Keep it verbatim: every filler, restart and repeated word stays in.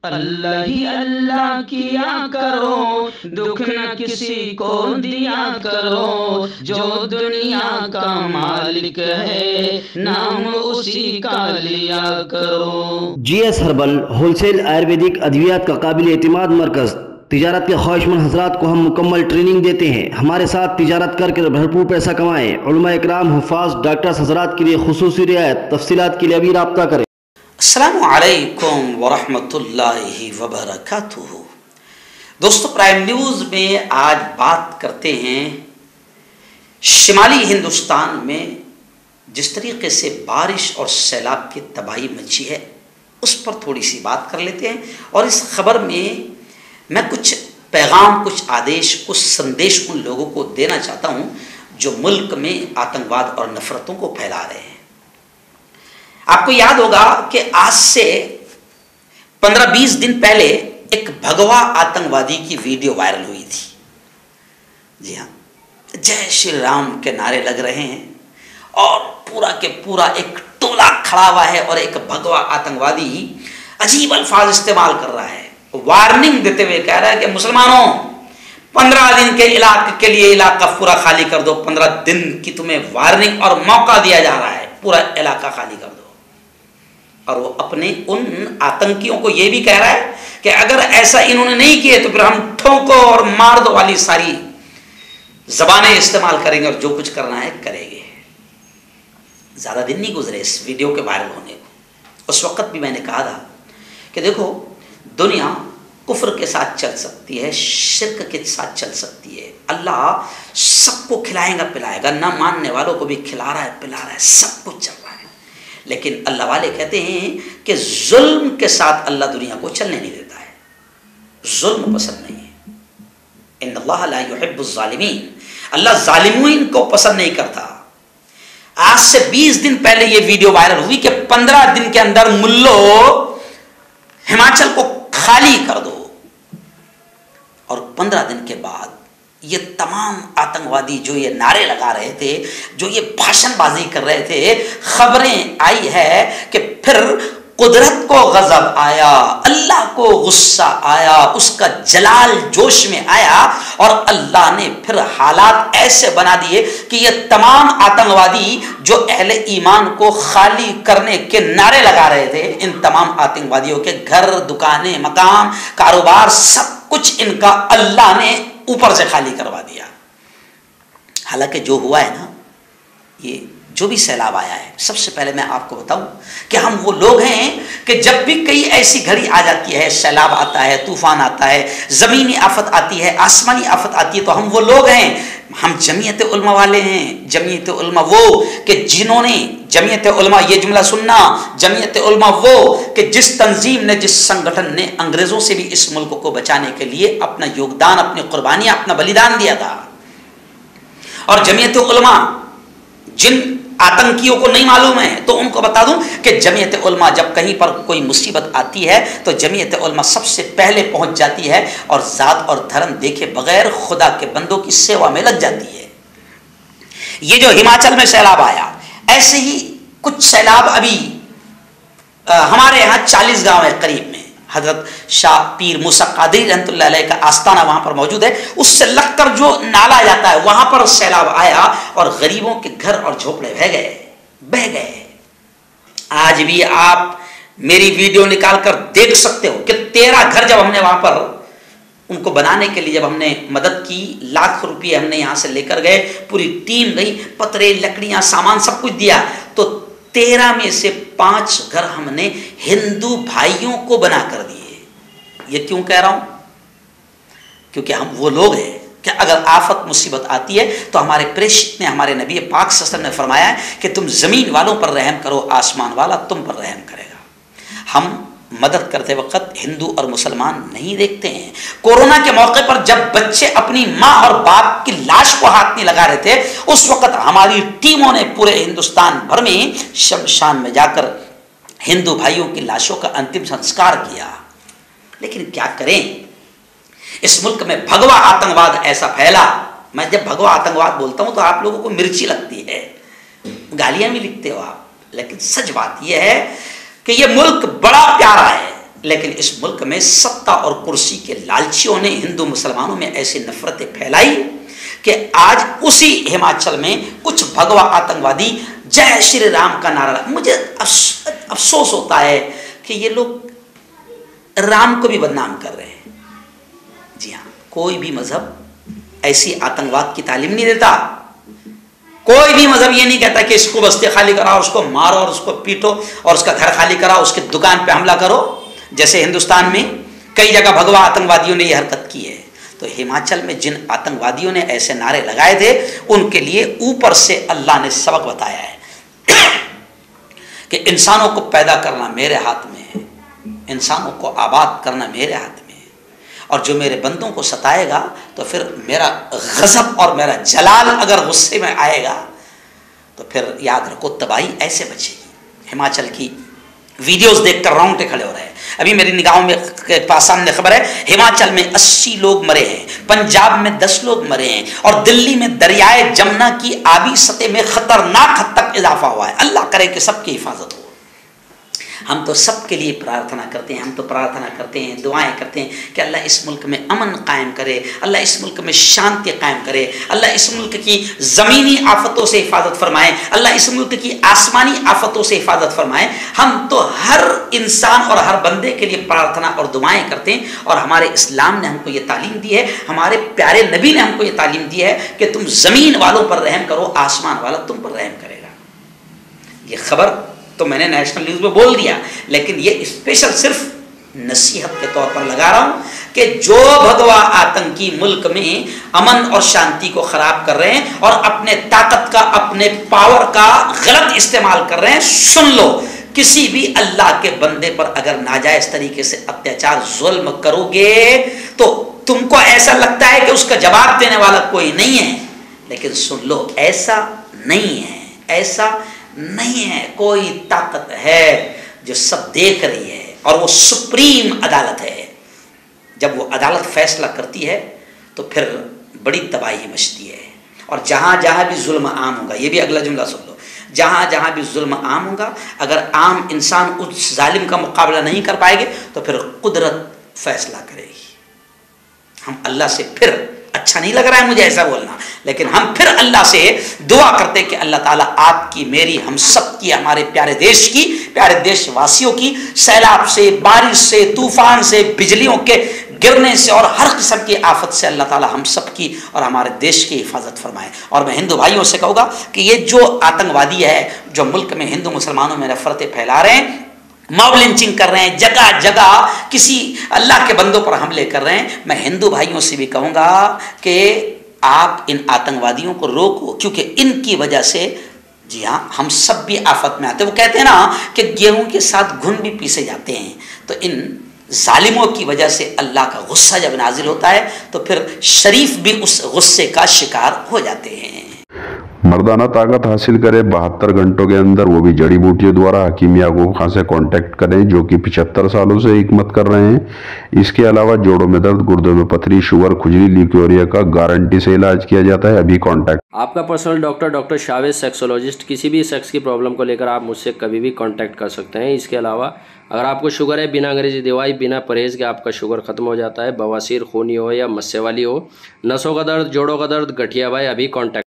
اللہ ہی اللہ کیا کرو، دکھ نہ کسی کو دیا کرو، جو دنیا کا مالک ہے نام اسی کا لیا کرو۔ G S herbal wholesale ayurvedic ادویات کا قابل اعتماد مرکز۔ تجارت کے خواہش مند حضرات کو ہم مکمل ٹریننگ دیتے ہیں۔ ہمارے ساتھ تجارت کر کے بھرپور پیسہ کمائیں۔ علماء اکرام، حفاظ، ڈاکٹرز حضرات کے لیے خصوصی رعایت۔ تفصیلات کے لیے ابھی رابطہ کریں۔ السلام علیکم ورحمۃ اللہ وبرکاتہ۔ دوستو، پرائم نیوز میں آج بات کرتے ہیں شمالی ہندوستان میں جس طریقے سے بارش اور سیلاب کی تباہی مچی ہے اس پر تھوڑی سی بات کر لیتے ہیں، اور اس خبر میں میں کچھ پیغام، کچھ آدیش، کچھ سندیش ان لوگوں کو دینا چاہتا ہوں جو ملک میں آتنکواد اور نفرتوں کو پھیلا رہے ہیں۔ آپ کو یاد ہوگا کہ آج سے پندرہ بیس دن پہلے ایک بھگوا آتنکوادی کی ویڈیو وائرل ہوئی تھی۔ جی ہاں، جے شری رام کے نعرے لگ رہے ہیں اور پورا کے پورا ایک ٹولہ کھڑا ہوا ہے، اور ایک بھگوا آتنکوادی عجیب الفاظ استعمال کر رہا ہے، وارننگ دیتے ہوئے کہہ رہا ہے کہ مسلمانوں، پندرہ دن کے علاقے کے لیے علاقہ پورا خالی کر دو۔ پندرہ دن کی تمہیں وارننگ اور موقع دیا جا رہا ہے، پورا علاقہ خالی کر دو۔ اور وہ اپنے ان آتنکیوں کو یہ بھی کہہ رہا ہے کہ اگر ایسا انہوں نے نہیں کیے تو پھر ہم ٹھوکو اور مار دو والی ساری زبانیں استعمال کریں گے، اور جو کچھ کرنا ہے کریں گے۔ زیادہ دن نہیں گزرے اس ویڈیو کے وائرل ہونے کو۔ اس وقت بھی میں نے کہا تھا کہ دیکھو، دنیا کفر کے ساتھ چل سکتی ہے، شرک کے ساتھ چل سکتی ہے، اللہ سب کو کھلائے گا پلائے گا، نہ ماننے والوں کو بھی کھلا رہا ہے پلا رہا ہے، سب کچھ چل رہا ہے۔ لیکن اللہ والے کہتے ہیں کہ ظلم کے ساتھ اللہ دنیا کو چلنے نہیں دیتا ہے، ظلم پسند نہیں ہے۔ ان اللہ لا يحب الظالمین، اللہ ظالمین کو پسند نہیں کرتا۔ آج سے بیس دن پہلے یہ ویڈیو وائرل ہوئی کہ پندرہ دن کے اندر ملو ہماچل کو خالی کر دو، اور پندرہ دن کے بعد یہ تمام آتنکوادی جو یہ نعرے لگا رہے تھے، جو یہ بھاشن بازی کر رہے تھے، خبریں آئی ہے کہ پھر قدرت کو غضب آیا، اللہ کو غصہ آیا، اس کا جلال جوش میں آیا، اور اللہ نے پھر حالات ایسے بنا دیے کہ یہ تمام آتنکوادی جو اہل ایمان کو خالی کرنے کے نعرے لگا رہے تھے، ان تمام آتنکوادیوں کے گھر، دکانیں، مکان، کاروبار، سب کچھ ان کا اللہ نے اوپر سے خالی کروا دیا۔ حالانکہ جو ہوا ہے نا، یہ جو بھی سیلاب آیا ہے، سب سے پہلے میں آپ کو بتاؤں کہ ہم وہ لوگ ہیں کہ جب بھی کئی ایسی گھڑی آ جاتی ہے، سیلاب آتا ہے، طوفان آتا ہے، زمینی آفت آتی ہے، آسمانی آفت آتی ہے، تو ہم وہ لوگ ہیں، ہم جمعیت علماء والے ہیں۔ جمعیت علماء وہ کہ جنہوں نے، جمعیت علماء، یہ جملہ سننا، جمعیت علماء وہ کہ جس تنظیم نے، جس سنگٹھن نے انگریزوں سے بھی اس ملک کو بچانے کے لیے اپنا یوگدان، اپنی قربانیاں، اپنا بلیدان دیا تھا۔ اور جمعیت علماء جن آتنکیوں کو نہیں معلوم ہے تو ان کو بتا دوں کہ جمعیت علماء جب کہیں پر کوئی مصیبت آتی ہے تو جمعیت علماء سب سے پہلے پہنچ جاتی ہے، اور ذات اور دھرم دیکھے بغیر خدا کے بندوں کی سیوا میں لگ جاتی ہے۔ یہ جو ہماچل میں سیلاب آیا، ایسے ہی کچھ سیلاب ابھی ہمارے یہاں چالیس گاؤں ہے قریب میں، حضرت شاہ پیر موسیٰ قادری رحمۃ اللہ علیہ کا آستانہ وہاں پر موجود ہے، اس سے لگ کر جو نالا جاتا ہے وہاں پر سیلاب آیا، اور غریبوں کے گھر اور جھوپڑے بہ گئے بہ گئے آج بھی آپ میری ویڈیو نکال کر دیکھ سکتے ہو کہ تیرہ گھر جب ہم نے وہاں پر ان کو بنانے کے لیے جب ہم نے مدد کی، لاکھ روپئے ہم نے یہاں سے لے کر گئے، پوری ٹیم گئی، پترے، لکڑیاں، سامان سب کچھ دیا، تو تیرہ میں سے پانچ گھر ہم نے ہندو بھائیوں کو بنا کر دیے۔ یہ کیوں کہہ رہا ہوں؟ کیونکہ ہم وہ لوگ ہیں کہ اگر آفت مصیبت آتی ہے تو ہمارے پریشت نے، ہمارے نبی پاک صلی اللہ علیہ وسلم نے فرمایا ہے کہ تم زمین والوں پر رحم کرو، آسمان والا تم پر رحم کرے گا۔ ہم مدد کرتے وقت ہندو اور مسلمان نہیں دیکھتے ہیں۔ کورونا کے موقع پر جب بچے اپنی ماں اور باپ کی لاش کو ہاتھ نہیں لگا رہے تھے، اس وقت ہماری ٹیموں نے پورے ہندوستان بھر میں شمشان میں جا کر ہندو بھائیوں کی لاشوں کا انتم سنسکار کیا۔ لیکن کیا کریں، اس ملک میں بھگوا آتنکواد ایسا پھیلا۔ میں جب بھگوا آتنکواد بولتا ہوں تو آپ لوگوں کو مرچی لگتی ہے، گالیاں بھی لکھتے ہو آپ، لیکن سچ بات یہ ہے کہ یہ ملک بڑا پیارا ہے، لیکن اس ملک میں ستہ اور کرسی کے لالچیوں نے ہندو مسلمانوں میں ایسی نفرتیں پھیلائی کہ آج اسی ہماچل میں کچھ بھگوا آتنکوادی جے شری رام کا نعرہ. مجھے افسوس ہوتا ہے کہ یہ لوگ رام کو بھی بدنام کر رہے ہیں. جی ہاں، کوئی بھی مذہب ایسی آتنکواد کی تعلیم نہیں دیتا. کوئی بھی مذہب یہ نہیں کہتا کہ اس کو بستی خالی کراؤ، اس کو مارو اور اس کو پیٹو اور اس کا گھر خالی کراؤ، اس کی دکان پہ حملہ کرو، جیسے ہندوستان میں کئی جگہ بھگوا آتنکوادیوں نے یہ حرکت کی ہے. تو ہماچل میں جن آتنکوادیوں نے ایسے نعرے لگائے تھے ان کے لیے اوپر سے اللہ نے سبق بتایا ہے کہ انسانوں کو پیدا کرنا میرے ہاتھ میں ہے، انسانوں کو آباد کرنا میرے ہاتھ میں ہے، اور جو میرے بندوں کو ستائے گا تو پھر میرا غضب اور میرا جلال اگر غصے میں آئے گا تو پھر یاد رکھو تباہی ایسے بچے گی. ہماچل کی ویڈیوز دیکھ کر رونگٹے کھڑے ہو رہے ہیں. ابھی میری نگاہوں میں پاس سامنے خبر ہے، ہماچل میں اسی لوگ مرے ہیں، پنجاب میں دس لوگ مرے ہیں، اور دلی میں دریائے جمنا کی آبی سطح میں خطرناک حد تک اضافہ ہوا ہے. اللہ کرے کہ سب کی حفاظت ہو. ہم تو سب کے لیے پرارتھنا کرتے ہیں، ہم تو پرارتھنا کرتے ہیں، دعائیں کرتے ہیں کہ اللہ اس ملک میں امن قائم کرے، اللہ اس ملک میں شانتی قائم کرے، اللہ اس ملک کی زمینی آفتوں سے حفاظت فرمائے، اللہ اس ملک کی آسمانی آفتوں سے حفاظت فرمائے. ہم تو ہر انسان اور ہر بندے کے لیے پرارتھنا اور دعائیں کرتے ہیں، اور ہمارے اسلام نے ہم کو یہ تعلیم دی ہے، ہمارے پیارے نبی نے ہم کو یہ تعلیم دی ہے کہ تم زمین والوں پر رحم کرو، آسمان والا تم پر رحم کرے گا. یہ خبر تو میں نے نیشنل نیوز میں بول دیا، لیکن یہ اسپیشل صرف نصیحت کے طور پر لگا رہا ہوں کہ جو بھگوا آتنکی ملک میں امن اور شانتی کو خراب کر رہے ہیں اور اپنے طاقت کا، اپنے پاور کا غلط استعمال کر رہے ہیں، سن لو، کسی بھی اللہ کے بندے پر اگر ناجائز طریقے سے اتیاچار ظلم کرو گے تو تم کو ایسا لگتا ہے کہ اس کا جواب دینے والا کوئی نہیں ہے، لیکن سن لو ایسا نہیں ہے، ایسا نہیں ہے. کوئی طاقت ہے جو سب دیکھ رہی ہے، اور وہ سپریم عدالت ہے. جب وہ عدالت فیصلہ کرتی ہے تو پھر بڑی تباہی مچتی ہے. اور جہاں جہاں بھی ظلم عام ہوگا، یہ بھی اگلا جملہ سن لو، جہاں جہاں بھی ظلم عام ہوگا، اگر عام انسان اس ظالم کا مقابلہ نہیں کر پائے گے تو پھر قدرت فیصلہ کرے گی. ہم اللہ سے پھر، اچھا نہیں لگ رہا ہے مجھے ایسا بولنا، لیکن ہم پھر اللہ سے دعا کرتے کہ اللہ تعالیٰ آپ کی، میری، ہم سب کی، ہمارے پیارے دیش کی، پیارے دیش واسیوں کی سیلاب سے، بارش سے، طوفان سے، بجلیوں کے گرنے سے اور ہر قسم کی آفت سے اللہ تعالیٰ ہم سب کی اور ہمارے دیش کی حفاظت فرمائے. اور میں ہندو بھائیوں سے کہوں گا کہ یہ جو آتنکوادی ہے جو ملک میں ہندو مسلمانوں میں نفرتیں پھیلا رہے ہیں، موب لنچنگ کر رہے ہیں، جگہ جگہ کسی اللہ کے بندوں پر حملے کر رہے ہیں، میں ہندو بھائیوں سے بھی کہوں گا کہ آپ ان آتنکوادیوں کو روکو، کیونکہ ان کی وجہ سے، جی ہاں، ہم سب بھی آفت میں آتے ہیں. وہ کہتے ہیں نا کہ گیہوں کے ساتھ گھن بھی پیسے جاتے ہیں. تو ان ظالموں کی وجہ سے اللہ کا غصہ جب نازل ہوتا ہے تو پھر شریف بھی اس غصے کا شکار ہو جاتے ہیں. مردانہ طاقت حاصل کرے بہتر گھنٹوں کے اندر، وہ بھی جڑی بوٹیوں دوارا. حکیم یعقوب خان سے کانٹیکٹ کریں جو کہ پچہتر سالوں سے حکمت کر رہے ہیں. اس کے علاوہ جوڑوں میں درد، گردوں میں پتھری، شوگر، کھجلی، لیکوریا کا گارنٹی سے علاج کیا جاتا ہے. ابھی کانٹیکٹ. آپ کا personal doctor doctor Shavez sexologist, کسی بھی سیکس کی پرابلم کو لے کر آپ مجھ سے کبھی بھی کانٹیکٹ کر سکتے ہیں. اس کے علاوہ اگر آپ کو شوگر ہے، بنا انگریزی دوائی، بنا پرہیز کے آپ کا شوگر ختم ہو جاتا ہے. بواسیر، خونی ہو یا مسے والی ہو، نسوں کا درد، جوڑوں کا درد، گٹھیا بھائی، ابھی کانٹیکٹ.